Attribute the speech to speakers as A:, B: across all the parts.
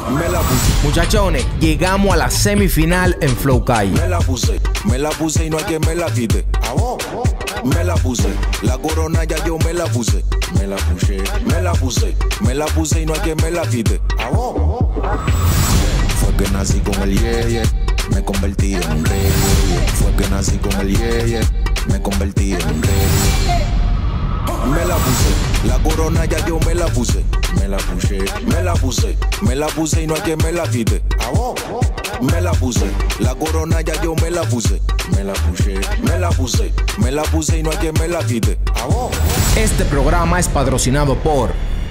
A: Me la puse.
B: Muchachones, llegamos a la semifinal en Flow Calle.
A: Me la puse y no hay quien me la quite. Me la puse, la corona ya yo me la puse. Me la puse y no hay quien me la quite. Fue que nací con el yeye, me convertí en un rey. Fue que nací con el yeye, me convertí en un rey. Me la puse, la corona ya yo me la puse. Me la puse y no hay quien me la quite. Me la puse, la corona ya yo me la puse. Me la puse y no hay quien me la quite.
B: Este programa es patrocinado por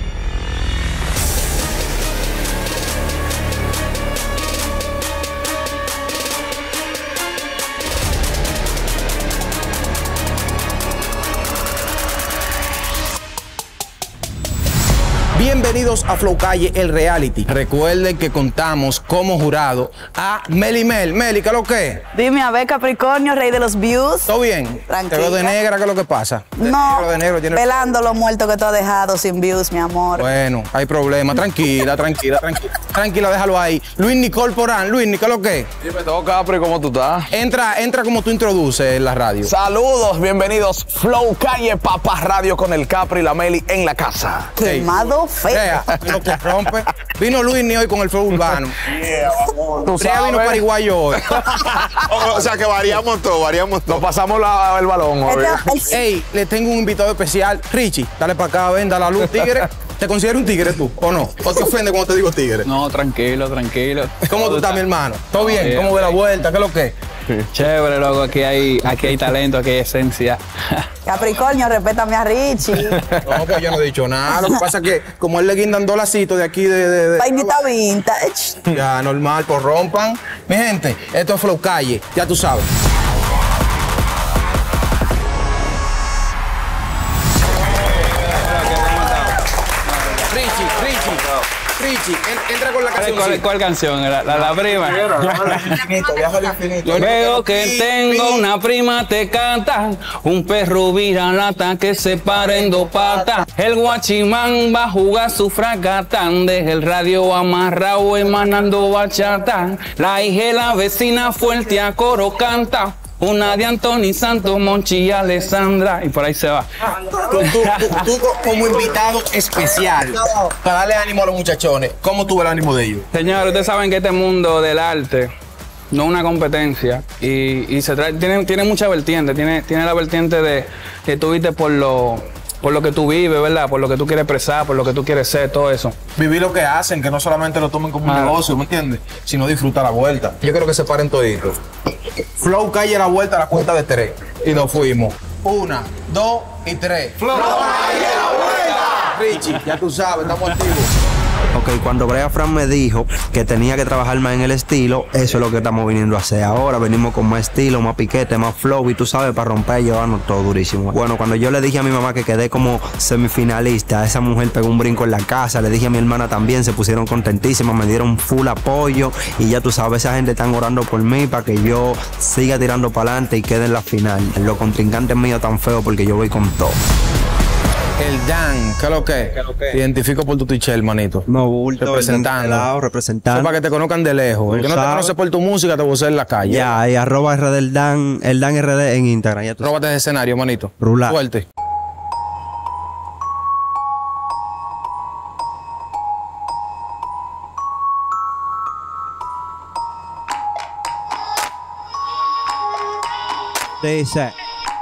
B: Bienvenidos a Flow Calle, el reality. Recuerden que contamos como jurado a Meli. Meli, ¿qué es lo que es?
C: Dime, a ver, Capricornio, rey de los views.
B: ¿Todo bien?
C: Tranquila.
B: ¿Te veo de negra? ¿Qué es lo que pasa?
C: No,
B: de negro, tiene...
C: velando los muertos que tú has dejado sin views, mi amor.
B: Bueno, hay problema. Tranquila. Tranquila, déjalo ahí. Luis Nicole Porán. Luis, ¿qué es lo que es?
D: Dime todo, Capri, ¿cómo tú estás?
B: Entra como tú introduces en la radio.
D: Saludos, bienvenidos. Flow Calle, Papas Radio con el Capri y la Meli en la casa.
C: Quemado feo.
B: Lo que rompe. Vino Luis ni hoy con el flow urbano.
D: Tú sabes.
B: Vino paraguayo hoy.
E: O sea que variamos todo.
D: Nos pasamos el balón hoy.
B: Ey, le tengo un invitado especial. Richie, dale para acá, ven, dale la luz, tigre. ¿Te consideras un tigre tú o no? ¿O te ofende cuando te digo tigre?
F: No, tranquilo.
B: ¿Cómo tú estás, mi hermano? ¿Todo bien? ¿Cómo ve la vuelta? ¿Qué es lo que es?
F: Chévere, loco, aquí hay talento, aquí hay esencia.
C: Capricornio, respétame a Richie.
B: No, pues yo no he dicho nada. Lo que pasa es que como él le guindan $2 de aquí
C: Vainita vintage.
B: Ya, normal, pues rompan. Mi gente, esto es Flow Calle, ya tú sabes. Richie, entra con la canción.
F: ¿Cuál canción? La prima. Veo que tengo una prima, te canta. Un perro viralata que se para en 2 patas. El guachimán va a jugar su fracatán. Deja el radio amarrado emanando bachata. La hija de la vecina fuerte a coro canta. Una de Anthony Santos, Monchi y Alessandra. Y por ahí se va.
B: Tú como invitado especial, para darle ánimo a los muchachones, ¿cómo tuvo el ánimo de ellos?
F: Señores, ustedes saben que este mundo del arte no es una competencia. Y tiene mucha vertiente. Tiene la vertiente de que tú viste por lo que tú vives, ¿verdad? Por lo que tú quieres expresar, por lo que tú quieres ser, todo eso.
B: Vivir lo que hacen, que no solamente lo tomen como un negocio, ¿me entiendes? Sino disfrutar la vuelta. Yo creo que se paren toditos. Flow Calle la vuelta a la cuenta de 3. Y nos fuimos. 1, 2 y 3. Flow Calle la vuelta. Richie, ya tú sabes, estamos activos.
G: Ok, cuando Brea Fran me dijo que tenía que trabajar más en el estilo, eso es lo que estamos viniendo a hacer ahora. Venimos con más estilo, más piquete, más flow y tú sabes, para romper y llevarnos todo durísimo. Bueno, cuando yo le dije a mi mamá que quedé como semifinalista, esa mujer pegó un brinco en la casa. Le dije a mi hermana también, se pusieron contentísimas, me dieron full apoyo. Y ya tú sabes, esa gente están orando por mí para que yo siga tirando para adelante y quede en la final. Los contrincantes míos tan feos porque yo voy con todo.
B: El Dan, ¿qué es lo que es? Te identifico por tu t-shirt, hermanito.
G: No, bulto,
B: representando.
G: representando.
B: Eso para que te conozcan de lejos. El que no te conoce por tu música te voy a hacer en la calle.
G: Ya, y arroba RD el Dan RD en Instagram. Ya tú
B: Róbate ese escenario, hermanito.
G: Rula.
B: Suerte.
G: Dice: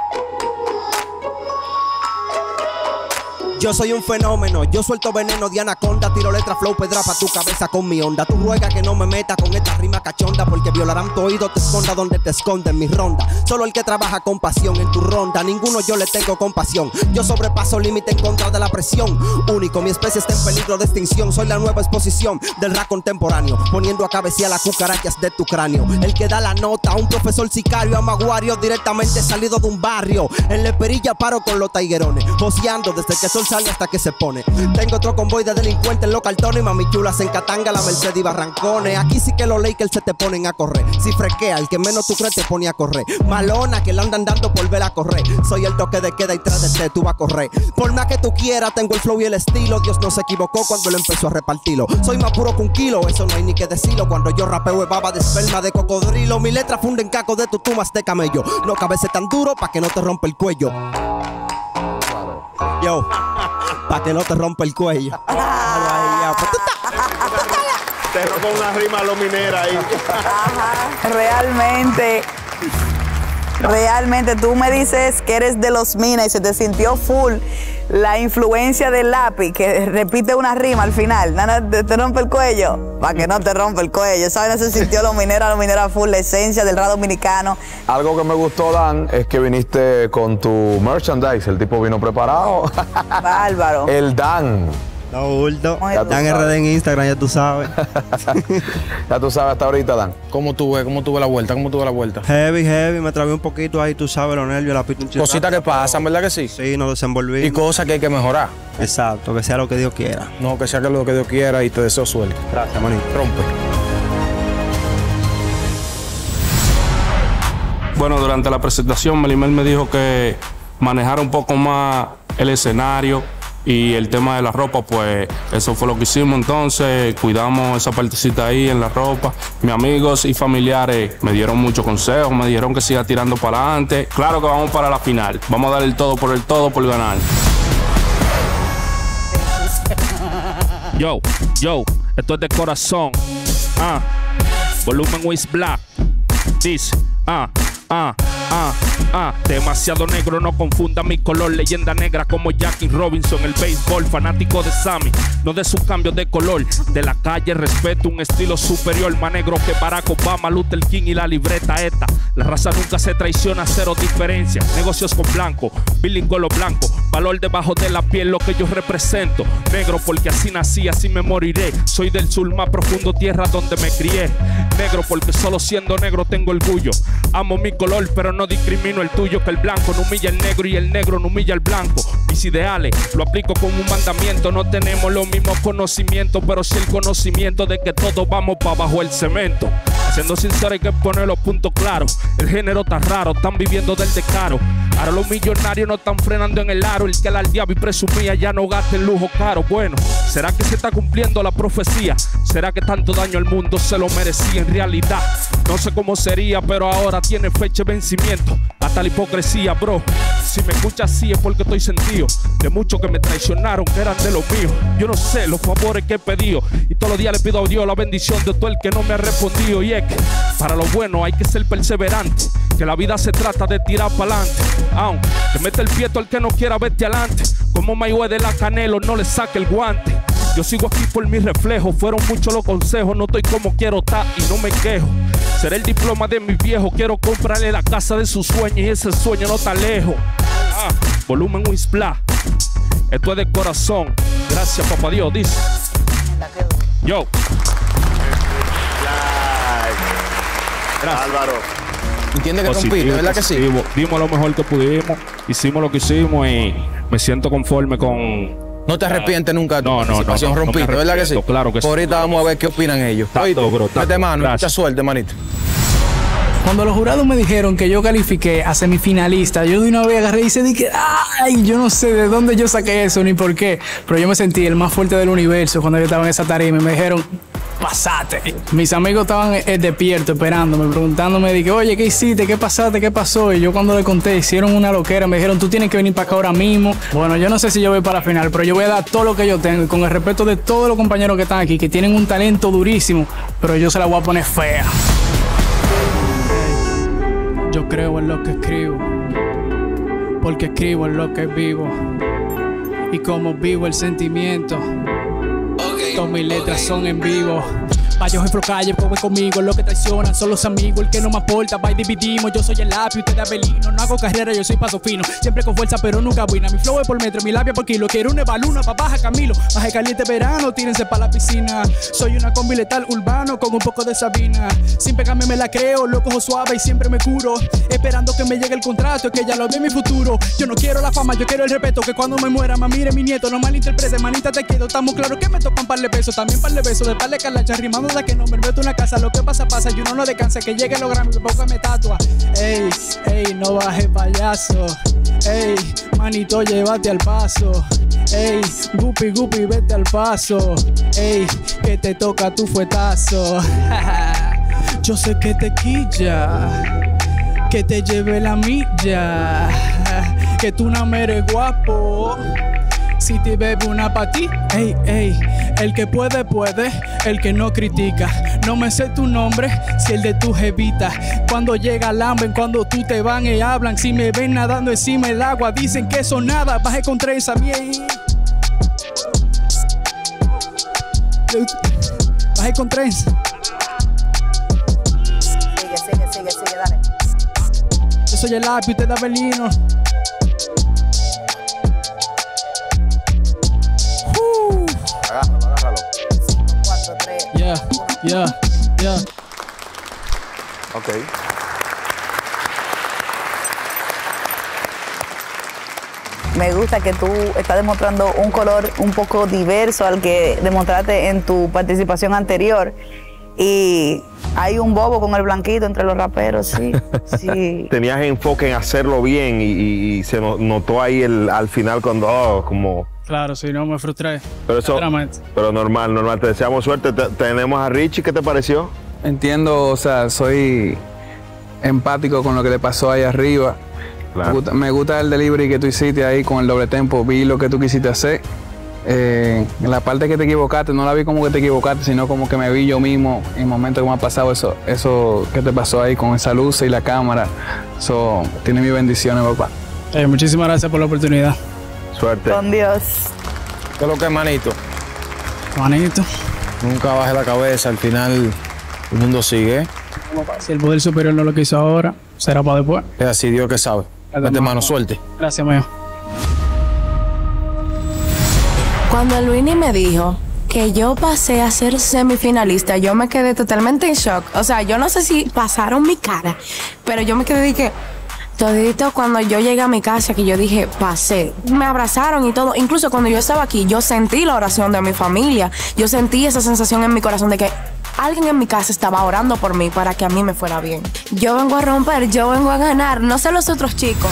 G: yo soy un fenómeno, yo suelto veneno de anaconda, tiro letra flow, pedra pa' tu cabeza con mi onda. Tú ruegas que no me meta con esta rima cachonda, porque violarán tu oído, te esconda donde te esconde en mi ronda. Solo el que trabaja con pasión en tu ronda, ninguno yo le tengo compasión. Yo sobrepaso límite en contra de la presión. Único, mi especie está en peligro de extinción. Soy la nueva exposición del rap contemporáneo, poniendo a cabecear las cucarachas de tu cráneo. El que da la nota, un profesor sicario, amaguario, directamente salido de un barrio. En la perilla paro con los taiguerones, joseando desde que el sol sale hasta que se pone. Tengo otro convoy de delincuentes en los cartones. Mami chula se encatanga la Mercedes y Barrancones. Aquí sí que los Lakers se te ponen a correr. Si fresquea, el que menos tú crees te pone a correr. Malona que la andan dando por ver a correr. Soy el toque de queda y tras de té tú vas a correr. Por más que tú quieras, tengo el flow y el estilo. Dios no se equivocó cuando él empezó a repartirlo. Soy más puro que un kilo, eso no hay ni que decirlo. Cuando yo rapeo es baba de esperma de cocodrilo. Mi letra funden caco de tutumas de camello. No cabe ser tan duro pa' que no te rompa el cuello. Yo, pa' que no te rompa el cuello.
E: Te robo una rima lominera ahí.
C: Realmente tú me dices que eres de los Minas y se te sintió full la influencia del lápiz, que repite una rima al final. Nada, te rompe el cuello, para que no te rompa el cuello. ¿Sabes? Se sintió lominera full, la esencia del rap dominicano.
D: Algo que me gustó, Dan, es que viniste con tu merchandise. El tipo vino preparado.
C: Bárbaro.
D: El Dan.
G: No, bulto.
C: Ya
G: Dan RD en Instagram, ya tú sabes.
D: Ya tú sabes hasta ahorita, Dan.
B: ¿Cómo tuve la vuelta?
G: Heavy, me trabé un poquito ahí, tú sabes, los nervios, la pita un chiste.
B: Cositas que pasan, ¿verdad que sí?
G: Sí, nos desenvolvimos.
B: Y cosas que hay que mejorar.
G: Exacto, que sea lo que Dios quiera.
B: No, que sea lo que Dios quiera y te deseo suerte.
G: Gracias, manito.
B: Rompe.
F: Bueno, durante la presentación Melimel me dijo que manejara un poco más el escenario y el tema de la ropa, pues eso fue lo que hicimos. Entonces cuidamos esa partecita ahí en la ropa. Mis amigos y familiares me dieron muchos consejos, me dijeron que siga tirando para adelante. Claro que vamos para la final, vamos a dar el todo por ganar. Yo, esto es de corazón. Volumen Wiz Black. This, demasiado negro, no confunda mi color. Leyenda negra como Jackie Robinson, el béisbol, fanático de Sammy, no de sus cambios de color. De la calle respeto un estilo superior, más negro que Barack Obama, Luther King y la libreta esta. La raza nunca se traiciona, cero diferencia. Negocios con blanco, bilingüe lo blanco, valor debajo de la piel, lo que yo represento. Negro porque así nací, así me moriré. Soy del sur más profundo, tierra donde me crié. Negro porque solo siendo negro tengo orgullo. Amo mi color, pero no discrimino el tuyo. Que el blanco no humilla al negro y el negro no humilla al blanco. Mis ideales lo aplico como un mandamiento. No tenemos los mismos conocimientos, pero sí el conocimiento de que todos vamos para abajo el cemento. Siendo sincero hay que poner los puntos claros. El género está raro, están viviendo del descaro. Ahora los millonarios no están frenando en el aro. El que al diablo y presumía ya no gasta en lujo caro. Bueno, ¿será que se está cumpliendo la profecía? ¿Será que tanto daño al mundo se lo merecía? En realidad no sé cómo sería, pero ahora tiene fecha de vencimiento. Hasta la hipocresía, bro. Si me escuchas así es porque estoy sentido de muchos que me traicionaron, que eran de los míos. Yo no sé los favores que he pedido y todos los días le pido a Dios la bendición de todo el que no me ha respondido. Y es que para lo bueno hay que ser perseverante, que la vida se trata de tirar para adelante. Que mete el pie todo el que no quiera verte adelante. Como Mayweather de la Canelo, no le saque el guante. Yo sigo aquí por mi reflejo, fueron muchos los consejos. No estoy como quiero estar y no me quejo. Seré el diploma de mi viejo, quiero comprarle la casa de sus sueños y ese sueño no está lejos. Volumen Wiz Black. Esto es de corazón. Gracias, papá Dios, dice. Yo.
E: Gracias. Álvaro.
B: ¿Entiendes que compite? ¿Verdad que sí?
F: Dimos lo mejor que pudimos, hicimos lo que hicimos y me siento conforme con...
B: No te arrepientes nunca.
F: No,
B: rompiste, ¿verdad que sí?
F: Claro que sí.
B: Por ahorita vamos a ver qué opinan ellos. Mete mano, mucha suerte, manito.
H: Cuando los jurados me dijeron que yo califiqué a semifinalista, yo de una vez agarré y dije, ay, yo no sé de dónde yo saqué eso ni por qué, pero yo me sentí el más fuerte del universo cuando yo estaba en esa tarima y me dijeron, pasate. Mis amigos estaban despiertos esperándome, preguntándome, dije, oye, ¿qué hiciste? ¿Qué pasaste? ¿Qué pasó? Y yo cuando le conté, hicieron una loquera, me dijeron, tú tienes que venir para acá ahora mismo. Bueno, yo no sé si yo voy para la final, pero yo voy a dar todo lo que yo tengo y con el respeto de todos los compañeros que están aquí, que tienen un talento durísimo, pero yo se la voy a poner fea. Yo creo en lo que escribo, porque escribo en lo que vivo. Y como vivo el sentimiento, todas mis letras son en vivo. Vaya Flow Calle, come conmigo, lo que traicionan son los amigos, el que no me aporta, va y dividimos. Yo soy el lápiz, usted es Abelino, no hago carrera, yo soy paso fino. Siempre con fuerza, pero nunca buena. Mi flow es por metro, mi labia por kilo. Quiero una baluna pa' baja Camilo. Baje caliente verano, tírense pa' la piscina. Soy una combi letal urbano con un poco de Sabina. Sin pegarme me la creo, lo cojo suave y siempre me curo. Esperando que me llegue el contrato, que ya lo ve mi futuro. Yo no quiero la fama, yo quiero el respeto. Que cuando me muera, mire mi nieto, no malinterprete, manita te quedo. Estamos claros que me tocan par de pesos, también par de besos, de par de calacha, rimando de que no me meto en una casa. Lo que pasa, pasa, y uno no descansa. Que llegue los Grammy, poco me tatua. Ey, ey, no baje payaso. Ey, manito, llévate al paso. Ey, gupi, gupi, vete al paso. Ey, que te toca tu fuetazo. Yo sé que te quilla, que te lleve la milla, que tú no me eres guapo. Si te bebe una pa' ti, ey, ey. El que puede, puede, el que no critica. No me sé tu nombre, si el de tu jevita. Cuando llega el hambre, cuando tú te van y hablan. Si me ven nadando encima del agua, dicen que eso nada. Baje con trenza, bien. Baje con trenza.
C: Sigue, dale.
H: Yo soy el lápiz, usted es Abelino.
E: Agárralo.
C: 4, 3.
H: Yeah.
E: Ok.
C: Me gusta que tú estás demostrando un color un poco diverso al que demostraste en tu participación anterior. Y hay un bobo con el blanquito entre los raperos, sí. Sí.
E: Tenías enfoque en hacerlo bien y se notó ahí al final cuando, como...
H: Claro, sí, no me frustré.
E: Pero normal. Te deseamos suerte. Tenemos a Richie, ¿qué te pareció?
F: Entiendo, o sea, soy empático con lo que le pasó ahí arriba.
E: Claro.
F: Me gusta el delivery que tú hiciste ahí con el doble tempo. Vi lo que tú quisiste hacer. En la parte que te equivocaste, no la vi como que te equivocaste, sino como que me vi yo mismo en el momento que me ha pasado eso que te pasó ahí con esa luz y la cámara. Eso tiene mis bendiciones, papá.
H: Muchísimas gracias por la oportunidad.
E: Suerte.
C: Con Dios.
B: ¿Qué es lo que es, manito?
H: Manito.
B: Nunca baje la cabeza, al final el mundo sigue.
H: Si el poder superior no lo quiso ahora, será para después.
B: Es así, Dios que sabe. Vete, mano, suerte.
H: Gracias, mío.
I: Cuando Luini me dijo que yo pasé a ser semifinalista, yo me quedé totalmente en shock. O sea, yo no sé si pasaron mi cara, pero yo me quedé de que todito cuando yo llegué a mi casa, que yo dije, pasé. Me abrazaron y todo. Incluso cuando yo estaba aquí, yo sentí la oración de mi familia. Yo sentí esa sensación en mi corazón de que alguien en mi casa estaba orando por mí para que a mí me fuera bien. Yo vengo a romper, yo vengo a ganar. No sé los otros chicos.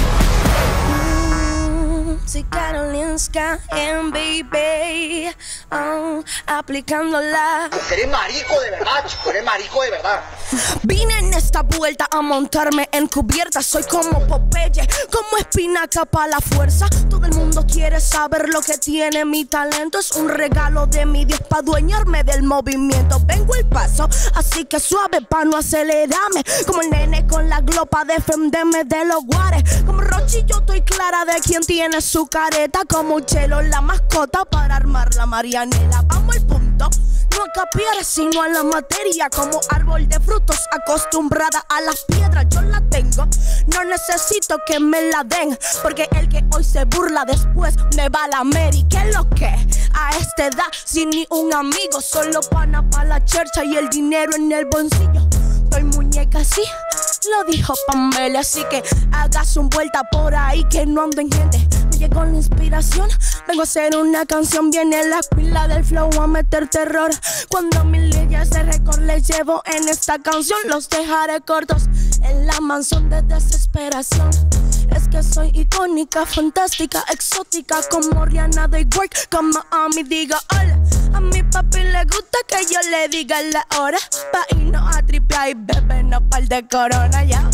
I: Soy Karolinska en baby, aplicándola.
J: Eres marico de verdad, chico, eres marico de verdad.
I: Vine en esta vuelta a montarme en cubierta. Soy como Popeye, como espinaca para la fuerza. Todo el mundo quiere saber lo que tiene mi talento. Es un regalo de mi Dios para adueñarme del movimiento. Vengo el paso, así que suave pa' no acelerarme. Como el nene con la glopa, defenderme de los guares. Como Rochi yo estoy clara de quién tiene su careta. Como Chelo la mascota para armar la Marianela. Vamos al punto, no a capiar sino a la materia. Como árbol de frutos acostumbrada a las piedras. Yo la tengo, no necesito que me la den, porque el que hoy se burla después me va a la Mary. ¿Qué es lo que? A esta edad sin ni un amigo, solo pana pa' la chercha y el dinero en el bolsillo. Soy muñeca, sí, lo dijo Pamela. Así que hagas un vuelta por ahí que no ando en gente. Me llegó la inspiración, vengo a hacer una canción. Viene la pila del flow a meter terror. Cuando mis leyes de récord les llevo en esta canción, los dejaré cortos en la mansión de desesperación. Es que soy icónica, fantástica, exótica, como Rihanna de Work, como a mí diga hola. A mi papi le gusta que yo le diga la hora, pa' irnos a tripear y bebernos par de corona, ya.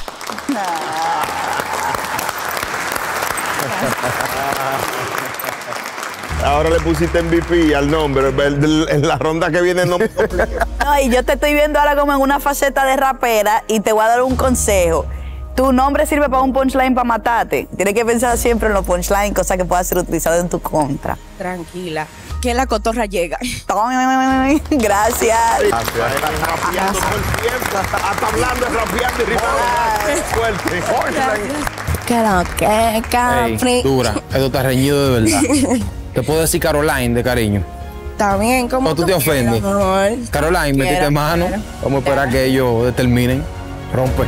E: Ahora le pusiste MVP al nombre, en la ronda que viene no me complica.
C: No, y yo te estoy viendo ahora como en una faceta de rapera y te voy a dar un consejo. Tu nombre sirve para un punchline para matarte. Tienes que pensar siempre en los punchlines, cosas que puedan ser utilizadas en tu contra.
I: Tranquila, que la cotorra llega.
C: Gracias.
E: Rapeando todo el tiempo, hasta hablando, rapeando y rimando. Fuerte.
I: Que Capri.
B: Dura, esto está reñido de verdad. Te puedo decir Caroline de cariño.
I: Está bien, ¿cómo
B: tú te ofendes? Caroline, metiste mano. Vamos a esperar que ellos determinen. Rompe.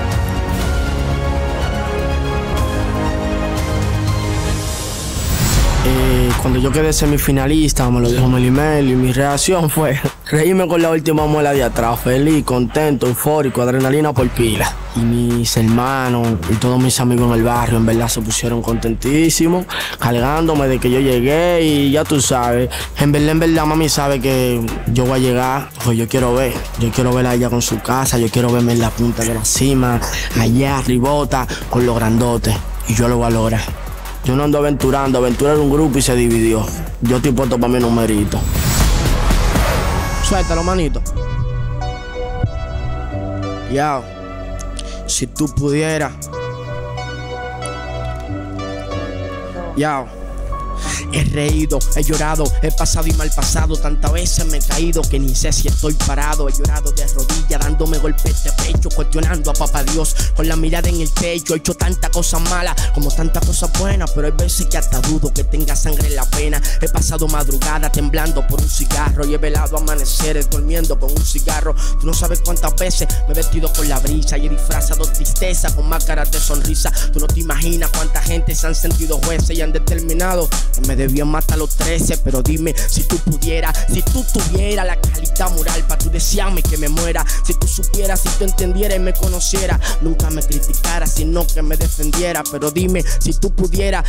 K: Cuando yo quedé semifinalista, me lo dijo Melimel y mi reacción fue reírme con la última muela de atrás, feliz, contento, eufórico, adrenalina por pila. Y mis hermanos y todos mis amigos en el barrio en verdad se pusieron contentísimos, cargándome de que yo llegué y ya tú sabes, en verdad mami sabe que yo voy a llegar, pues yo quiero verla a ella con su casa, yo quiero verme en la punta de la cima, allá arribota, con los grandotes, y yo lo voy a lograr. Yo no ando aventurando, aventura era un grupo y se dividió. Yo estoy puesto para mi numerito. Suéltalo, manito. Ya, si tú pudieras. Ya. He reído, he llorado, he pasado y mal pasado. Tantas veces me he caído que ni sé si estoy parado. He llorado de rodillas, dándome golpes de pecho, cuestionando a papá Dios con la mirada en el techo. He hecho tantas cosas malas como tantas cosas buenas, pero hay veces que hasta dudo que tenga sangre en la pena. He pasado madrugada temblando por un cigarro y he velado amaneceres durmiendo con un cigarro. Tú no sabes cuántas veces me he vestido con la brisa y he disfrazado tristeza con máscaras de sonrisa. Tú no te imaginas cuánta gente se han sentido jueces y han determinado que me debían matar a los 13, pero dime si tú pudieras, si tú tuvieras la calidad moral para tú desearme que me muera. Si tú supieras, si tú entendieras y me conocieras, nunca me criticaras, sino que me defendiera. Pero dime si tú pudieras,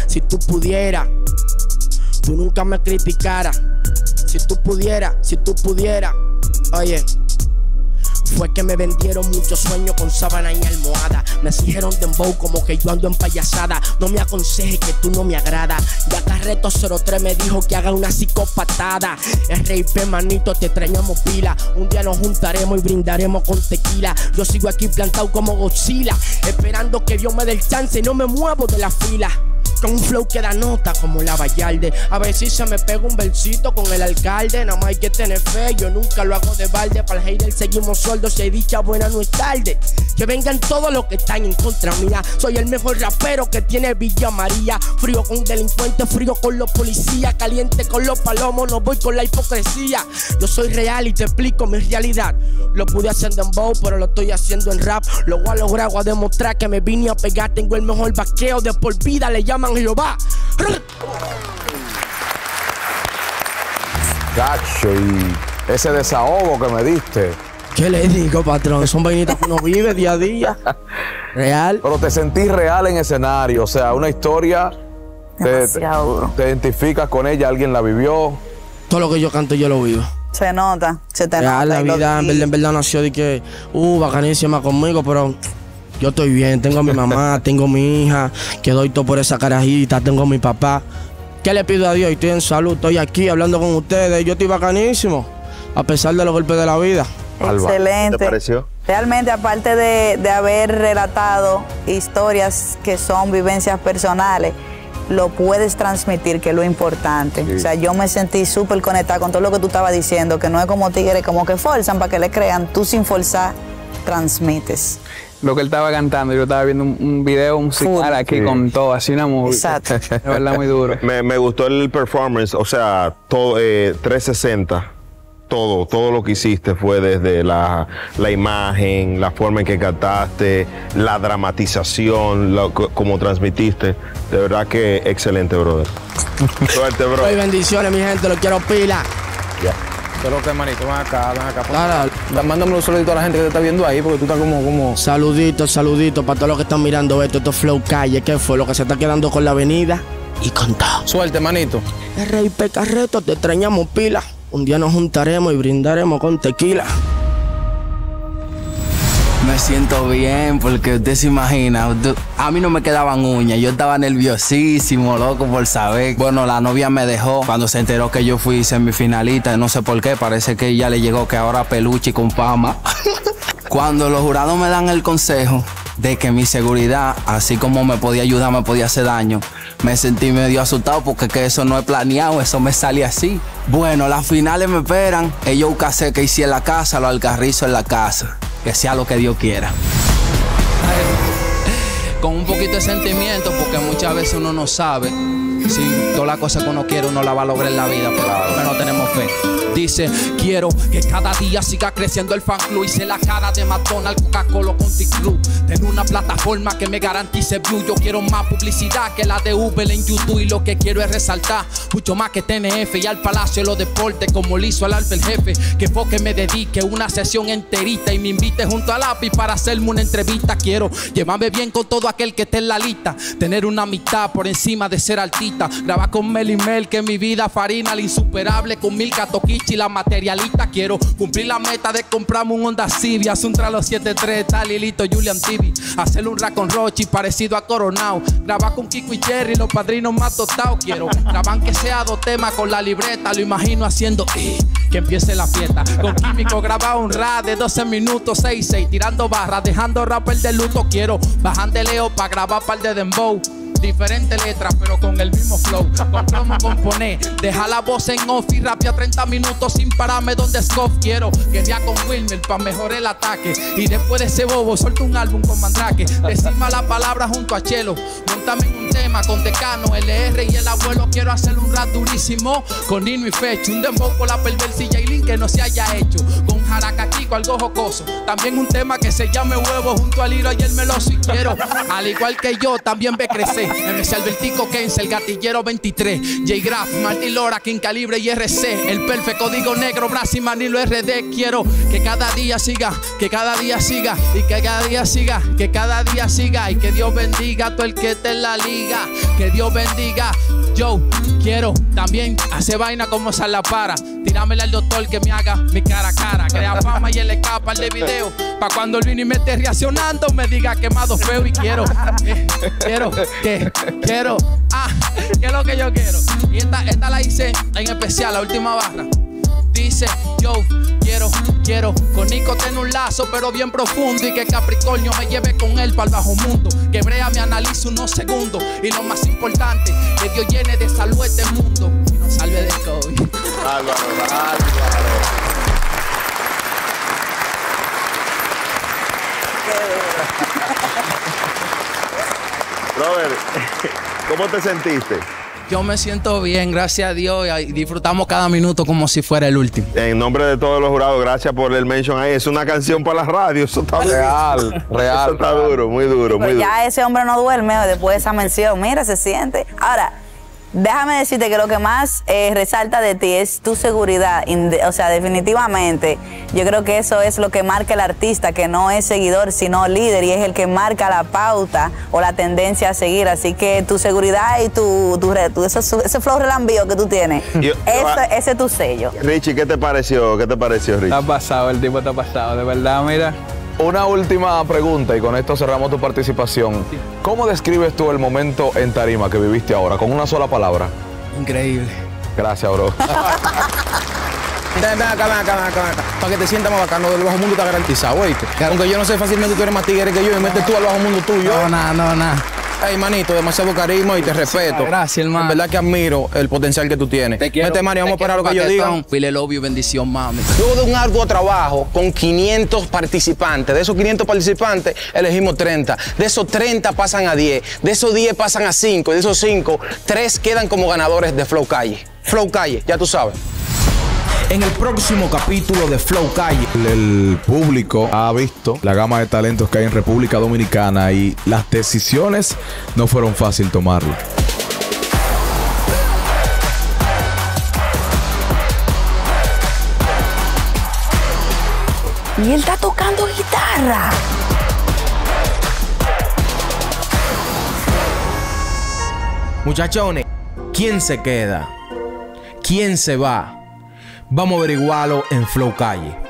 K: tú nunca me criticaras. Si tú pudieras, oye. Fue que me vendieron muchos sueños con sábana y almohada. Me exigieron dembow como que yo ando en payasada. No me aconseje que tú no me agrada. Ya Carreto 03 me dijo que haga una psicopatada. RIP, manito, te extrañamos pila. Un día nos juntaremos y brindaremos con tequila. Yo sigo aquí plantado como Godzilla, esperando que Dios me dé el chance y no me muevo de la fila. Con un flow que da nota como la Vallarde. A ver si se me pega un versito con el alcalde. Nada más hay que tener fe, yo nunca lo hago de balde. Para el hater seguimos sordos, si hay dicha buena no es tarde. Que vengan todos los que están en contra mía. Soy el mejor rapero que tiene Villa María. Frío con delincuentes, frío con los policías, caliente con los palomos, no voy con la hipocresía. Yo soy real y te explico mi realidad. Lo pude hacer en dembow, pero lo estoy haciendo en rap. Lo voy a lograr, voy a demostrar que me vine a pegar. Tengo el mejor vaqueo de por vida, le llaman Jehová.
D: Cacho, y ese desahogo que me diste.
K: ¿Qué le digo, patrón? Son vainitas que uno vive día a día. Real.
D: Pero te sentí real en escenario, o sea, una historia. Te identificas con ella, alguien la vivió.
K: Todo lo que yo canto yo lo vivo.
C: Se nota, se te
K: real,
C: nota.
K: La vida en verdad nació de que, bacanísima conmigo, pero yo estoy bien. Tengo a mi mamá, tengo a mi hija, que doy todo por esa carajita, tengo a mi papá. ¿Qué le pido a Dios? Estoy en salud, estoy aquí hablando con ustedes. Yo estoy bacanísimo, a pesar de los golpes de la vida.
C: Excelente.
E: ¿Qué te pareció?
C: Realmente, aparte de haber relatado historias que son vivencias personales, lo puedes transmitir, que es lo importante. Sí. O sea, yo me sentí súper conectada con todo lo que tú estabas diciendo, que no es como tigres, como que forzan para que le crean. Tú sin forzar, transmites.
F: Lo que él estaba cantando, yo estaba viendo un video musical aquí con todo, así una movie.
C: Exacto.
F: De verdad, muy duro.
E: Me gustó el performance, o sea, todo 360. Todo lo que hiciste fue desde la imagen, la forma en que cantaste, la dramatización, como transmitiste. De verdad que excelente, brother. Suerte, bro.
K: Ay, bendiciones, mi gente, lo quiero pila.
E: Ya.
B: Pero que, manito, ven acá. Mándame un saludito a la gente que te está viendo ahí, porque tú estás como...
K: Saludito para todos los que están mirando esto Flow Calle. ¿Qué fue? Lo que se está quedando con la avenida y con todo.
B: Suerte, manito.
K: RIP Carreto, te extrañamos pila. Un día nos juntaremos y brindaremos con tequila.
L: Me siento bien porque usted se imagina, a mí no me quedaban uñas, yo estaba nerviosísimo, loco por saber. Bueno, la novia me dejó cuando se enteró que yo fui semifinalista, no sé por qué, parece que ya le llegó que ahora peluche con fama. Cuando los jurados me dan el consejo de que mi seguridad, así como me podía ayudar, me podía hacer daño. Me sentí medio asustado porque que eso no es planeado, eso me sale así. Bueno, las finales me esperan. Ellos casé que hice en la casa, los alcarrizos en la casa. Que sea lo que Dios quiera. Con un poquito de sentimiento, porque muchas veces uno no sabe si todas las cosas que uno quiere uno la va a lograr en la vida, pero no tenemos fe. Dice, quiero que cada día siga creciendo el fan club. Hice la cara de McDonald's, Coca-Cola, Conti Cruz. Tengo una plataforma que me garantice view. Yo quiero más publicidad que la de Uber en YouTube. Y lo que quiero es resaltar mucho más que TNF y al Palacio de los Deportes, como le hizo al Alfa el jefe. Que fue que me dedique una sesión enterita y me invite junto al lápiz para hacerme una entrevista. Quiero llevarme bien con todo aquel que esté en la lista, tener una amistad por encima de ser artista. Grabar con Mel y Mel, que mi vida farina, la insuperable con Milka Toquichi y la materialista. Quiero cumplir la meta de comprarme un Honda Civic, hacer un Tralo 73, tal Lilito, Julian TV, hacerle un rap con Rochi parecido a Coronao, grabar con Kiko y Cherry, los padrinos más tostados. Quiero grabar que sea 2 temas con la libreta, lo imagino haciendo que empiece la fiesta. Con Químico grabar un rap de 12 minutos, 6-6, tirando barras, dejando rapper de luto. Quiero bajar de Leo para grabar par de dembow. Diferentes letras, pero con el mismo flow. Con cómo componer, dejar la voz en off y rapia 30 minutos sin pararme donde Scoff. Quiero guerrear con Wilmer para mejorar el ataque. Y después de ese bobo, suelto un álbum con Mandrake. Decima la palabra junto a Chelo. Montame en un tema con Decano, LR y el abuelo. Quiero hacer un rap durísimo con Nino y Fecho. Un dembow con la perversilla y Link que no se haya hecho. Con Jaracaquico, algo jocoso. También un tema que se llame Huevo junto a Liro y el Meloso. Y quiero, al igual que yo, también ve crecer. MC Albertico Kenz, el gatillero 23, J-Graf, Martín Lora, King Calibre y RC, el Perfe, Código Negro, Brasi, Manilo RD. Quiero que cada día siga, que cada día siga, y que cada día siga, que cada día siga, y que Dios bendiga a todo el que esté en la liga, que Dios bendiga. Yo quiero también hacer vaina como Salapara, tirámela al doctor que me haga mi cara a cara, crea fama y él escapa el de video, pa' cuando el Vini me esté reaccionando me diga quemado feo. Y quiero, ¿qué es lo que yo quiero? Y esta la hice en especial, la última barra. Dice, yo quiero con Nico tener un lazo pero bien profundo, y que Capricornio me lleve con él para el bajo mundo, que Brea me analice unos segundos, y lo más importante, que Dios llene de salud este mundo y nos salve del COVID.
E: Álvaro. Robert, ¿cómo te sentiste?
L: Yo me siento bien, gracias a Dios, y disfrutamos cada minuto como si fuera el último.
E: En nombre de todos los jurados, gracias por el mention ahí. Es una canción para la radio, eso está
D: real.
E: Eso está duro, muy duro, muy duro.
C: Ya ese hombre no duerme después de esa mención. Mira, se siente. Ahora, déjame decirte que lo que más resalta de ti es tu seguridad. O sea, definitivamente, yo creo que eso es lo que marca el artista, que no es seguidor, sino líder, y es el que marca la pauta o la tendencia a seguir. Así que tu seguridad y ese flow relambío que tú tienes, ese es tu sello.
E: Richie, ¿qué te pareció? Richie?
F: Está pasado, el tipo está pasado, de verdad, mira.
D: Una última pregunta y con esto cerramos tu participación. ¿Cómo describes tú el momento en tarima que viviste ahora, con una sola palabra?
L: Increíble.
D: Gracias, bro.
B: Ven acá. Para que te sientas más bacano, el bajo mundo está garantizado, ¿oíste? Aunque yo no sé fácilmente, tú eres más tigre que yo y metes tú al bajo mundo tuyo.
L: No.
B: Ey, manito, demasiado carisma y te respeto.
L: Gracias, hermano.
B: En verdad que admiro el potencial que tú tienes.
L: Te quiero.
B: Mete mano y vamos a parar lo que yo diga.
L: Pile love y bendición, mami.
B: Luego de un arduo trabajo con 500 participantes, de esos 500 participantes elegimos 30. De esos 30 pasan a 10. De esos 10 pasan a 5. Y de esos 5, 3 quedan como ganadores de Flow Calle. Flow Calle, ya tú sabes. En el próximo capítulo de Flow Calle.
D: El público ha visto la gama de talentos que hay en República Dominicana y las decisiones no fueron fácil tomarlas.
C: Y él está tocando guitarra.
B: Muchachones, ¿quién se queda? ¿Quién se va? Vamos a averiguarlo en Flow Calle.